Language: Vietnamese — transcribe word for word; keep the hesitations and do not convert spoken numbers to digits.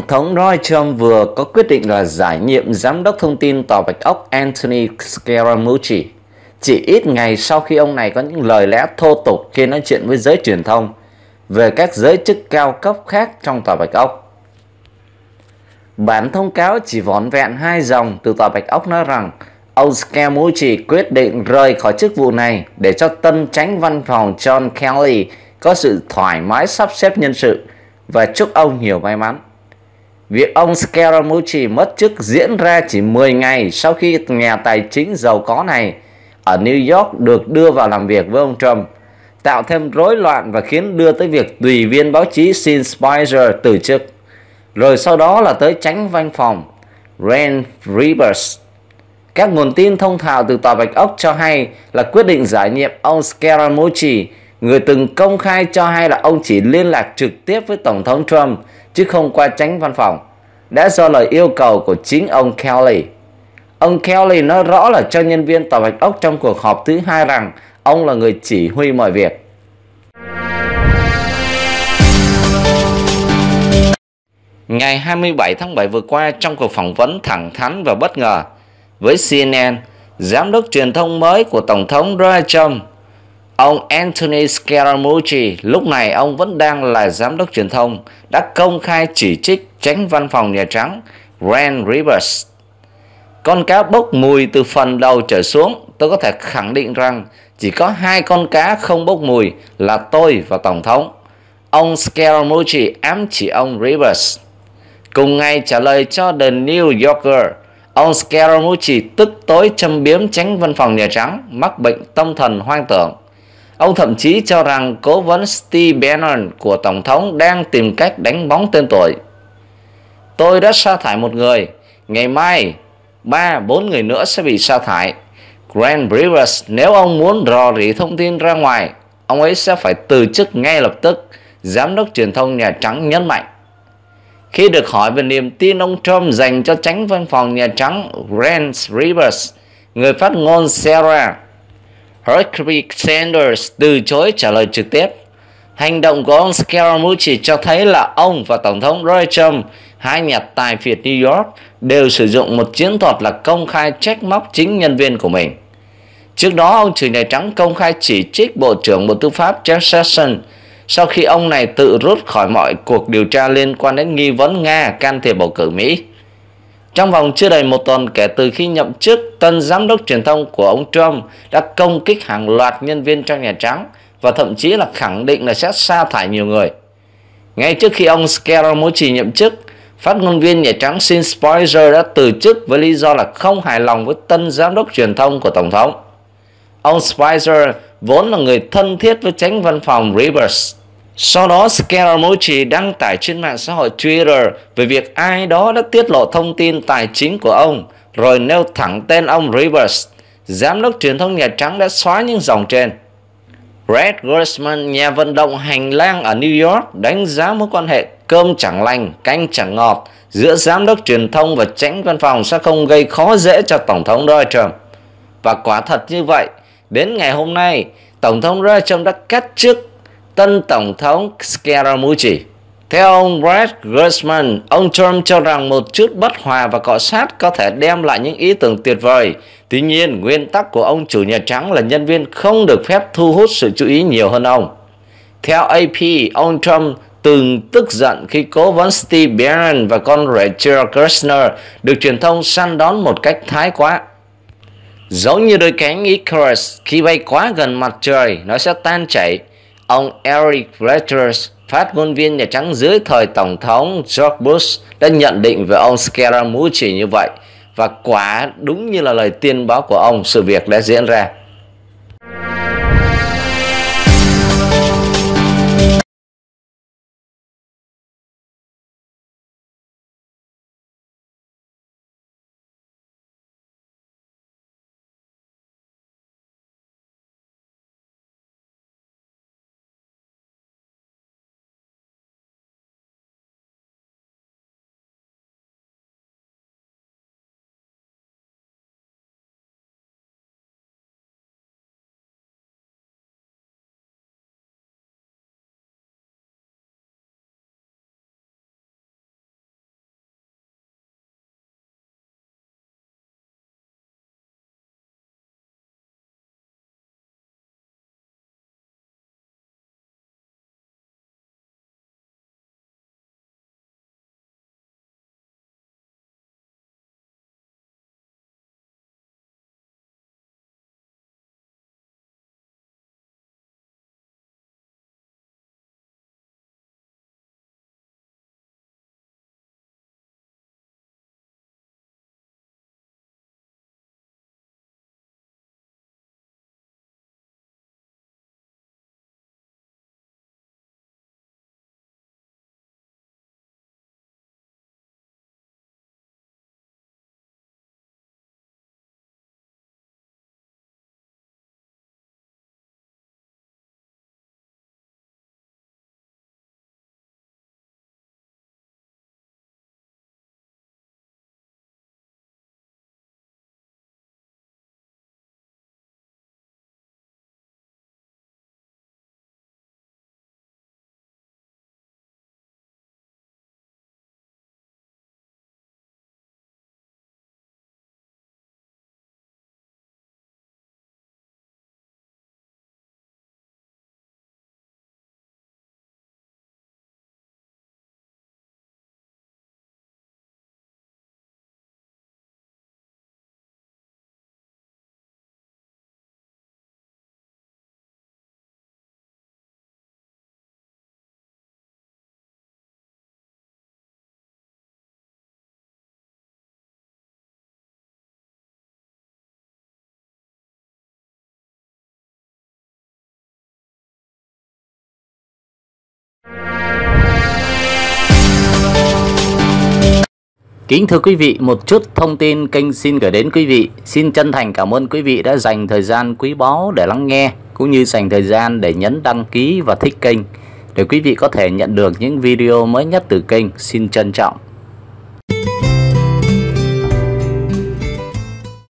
Tổng thống Donald Trump vừa có quyết định là giải nhiệm Giám đốc Thông tin Tòa Bạch Ốc Anthony Scaramucci, chỉ ít ngày sau khi ông này có những lời lẽ thô tục khi nói chuyện với giới truyền thông về các giới chức cao cấp khác trong Tòa Bạch Ốc. Bản thông cáo chỉ vỏn vẹn hai dòng từ Tòa Bạch Ốc nói rằng ông Scaramucci quyết định rời khỏi chức vụ này để cho tân chánh văn phòng John Kelly có sự thoải mái sắp xếp nhân sự và chúc ông nhiều may mắn. Việc ông Scaramucci mất chức diễn ra chỉ mười ngày sau khi nhà tài chính giàu có này ở New York được đưa vào làm việc với ông Trump, tạo thêm rối loạn và khiến đưa tới việc tùy viên báo chí Sean Spicer từ chức, rồi sau đó là tới chánh văn phòng Reince Priebus. Các nguồn tin thông thạo từ Tòa Bạch Ốc cho hay là quyết định giải nhiệm ông Scaramucci, người từng công khai cho hay là ông chỉ liên lạc trực tiếp với Tổng thống Trump chứ không qua chánh văn phòng, đã do lời yêu cầu của chính ông Kelly. Ông Kelly nói rõ là cho nhân viên Tòa Bạch Ốc trong cuộc họp thứ hai rằng ông là người chỉ huy mọi việc. Ngày hai mươi bảy tháng bảy vừa qua, trong cuộc phỏng vấn thẳng thắn và bất ngờ với C N N, giám đốc truyền thông mới của Tổng thống Donald Trump, ông Anthony Scaramucci, lúc này ông vẫn đang là giám đốc truyền thông, đã công khai chỉ trích chánh văn phòng Nhà Trắng Reince Priebus. Con cá bốc mùi từ phần đầu trở xuống, tôi có thể khẳng định rằng chỉ có hai con cá không bốc mùi là tôi và Tổng thống. Ông Scaramucci ám chỉ ông Priebus. Cùng ngày trả lời cho The New Yorker, ông Scaramucci tức tối châm biếm chánh văn phòng Nhà Trắng mắc bệnh tâm thần hoang tưởng. Ông thậm chí cho rằng cố vấn Steve Bannon của Tổng thống đang tìm cách đánh bóng tên tuổi. Tôi đã sa thải một người, ngày mai ba bốn người nữa sẽ bị sa thải. Reince Priebus, nếu ông muốn rò rỉ thông tin ra ngoài, ông ấy sẽ phải từ chức ngay lập tức, giám đốc truyền thông Nhà Trắng nhấn mạnh. Khi được hỏi về niềm tin ông Trump dành cho chánh văn phòng Nhà Trắng Reince Priebus, người phát ngôn Sarah Huckabee Sanders từ chối trả lời trực tiếp. Hành động của ông Scaramucci cho thấy là ông và Tổng thống Donald Trump, hai nhà tài phiệt New York, đều sử dụng một chiến thuật là công khai trách móc chính nhân viên của mình. Trước đó, ông chủ Nhà Trắng công khai chỉ trích Bộ trưởng Bộ Tư pháp Jeff Sessions sau khi ông này tự rút khỏi mọi cuộc điều tra liên quan đến nghi vấn Nga can thiệp bầu cử Mỹ. Trong vòng chưa đầy một tuần kể từ khi nhậm chức, tân giám đốc truyền thông của ông Trump đã công kích hàng loạt nhân viên trong Nhà Trắng và thậm chí là khẳng định là sẽ sa thải nhiều người. Ngay trước khi ông Scaramucci nhậm chức, phát ngôn viên Nhà Trắng Sean Spicer đã từ chức với lý do là không hài lòng với tân giám đốc truyền thông của Tổng thống. Ông Spicer vốn là người thân thiết với chánh văn phòng Priebus. Sau đó, Scaramucci đăng tải trên mạng xã hội Twitter về việc ai đó đã tiết lộ thông tin tài chính của ông, rồi nêu thẳng tên ông Priebus. Giám đốc truyền thông Nhà Trắng đã xóa những dòng trên. Brett Grossman, nhà vận động hành lang ở New York, đánh giá mối quan hệ cơm chẳng lành, canh chẳng ngọt giữa giám đốc truyền thông và chánh văn phòng sẽ không gây khó dễ cho Tổng thống Donald Trump. Và quả thật như vậy, đến ngày hôm nay, Tổng thống Donald Trump đã cắt chức tân Tổng thống Scaramucci. Theo ông Brett Grossman, ông Trump cho rằng một chút bất hòa và cọ sát có thể đem lại những ý tưởng tuyệt vời. Tuy nhiên, nguyên tắc của ông chủ Nhà Trắng là nhân viên không được phép thu hút sự chú ý nhiều hơn ông. Theo A P, ông Trump từng tức giận khi cố vấn Steve Bannon và con rể Jared Kushner được truyền thông săn đón một cách thái quá. Giống như đôi cánh Icarus khi bay quá gần mặt trời, nó sẽ tan chảy. Ông Eric Fletcher, phát ngôn viên Nhà Trắng dưới thời Tổng thống George Bush, đã nhận định về ông Scaramucci như vậy. Và quả đúng như là lời tiên báo của ông, sự việc đã diễn ra. Kính thưa quý vị, một chút thông tin kênh xin gửi đến quý vị. Xin chân thành cảm ơn quý vị đã dành thời gian quý báu để lắng nghe, cũng như dành thời gian để nhấn đăng ký và thích kênh, để quý vị có thể nhận được những video mới nhất từ kênh. Xin trân trọng.